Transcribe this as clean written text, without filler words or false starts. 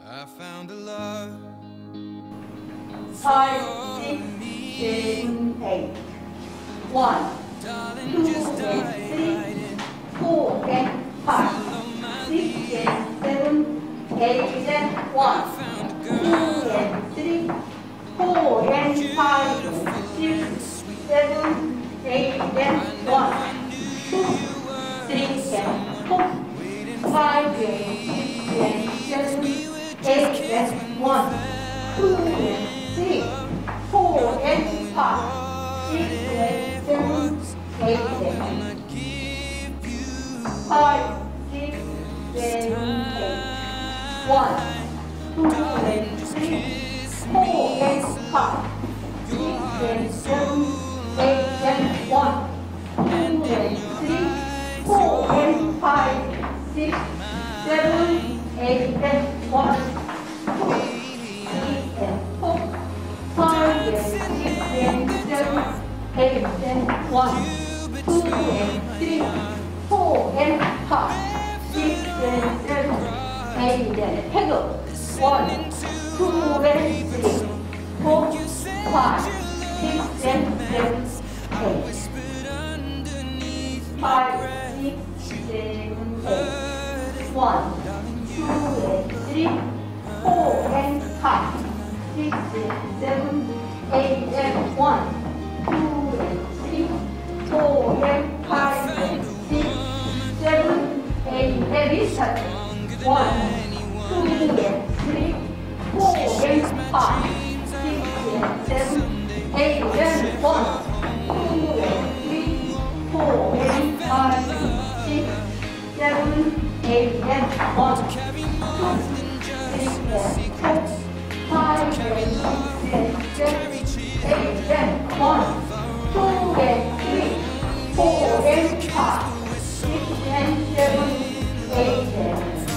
I found a love 5, 6, 7, 8. 1, 2, and 3, 4, and 5, 6, and 7, 8, and 1, 2, and 3, 4, and 5, 6, 7, 8, and 1, 2, 3, and 4, 5, and 6, and 7, 8, and 1, 2, and 3, 4, and 5, 6, and 7, 8, and 5, 6, 7, 8. 1, 2, and 3, 4, and 5, 6, and 7, 8, and 1, 2, and 3, 4, and 5, 6, 7, 8, and 1, 2, 3, and 4, 5, and 6, and 7, 8, and 1, 2, and 3, 4, and 5, 6, and 7, 8, and pego. 1, 2, and 3, 4, 5, 6, and 7, 8. 5, 6, 7, 8. 1, 2, and 3, 4, and 5, 6, and 7, 8, and 1, 2, and 3, 4, and 5, and 6, 7, 8, and restart. 1, 2, and 3, 4, and 5, 6, and 7, 8, and 1, 2, and 3, 4, and 5, 6, 7, 8, and 1, 2, 3, and 4, 5, and 6, and 7, 8, and 1, 2, and 3, 4, and 5, 6, and 7, 8, and